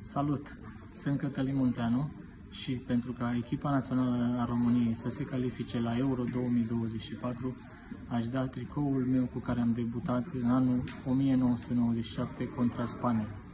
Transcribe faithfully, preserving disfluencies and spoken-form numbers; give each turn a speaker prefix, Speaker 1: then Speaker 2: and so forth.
Speaker 1: Salut! Sunt Cătălin Munteanu și pentru ca echipa națională a României să se califice la Euro două mii douăzeci și patru, aș da tricoul meu cu care am debutat în anul o mie nouă sute nouăzeci și șapte contra Spaniei.